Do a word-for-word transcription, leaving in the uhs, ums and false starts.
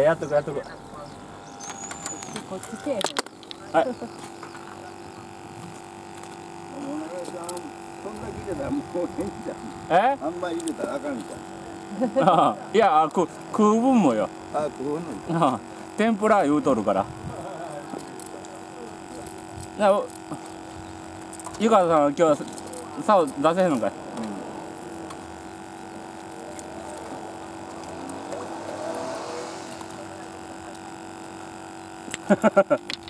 やっとくやっとく。 こっちけえへん。 はい。 そんな切れたらもうええんじゃん。 え？ あんまり入れたらあかんじああいや、く食う分もよ。 ゃん。あ、食うの。 ああ天ぷら言うとるから。な、湯川さんは今日竿出せへんのかい。 うん。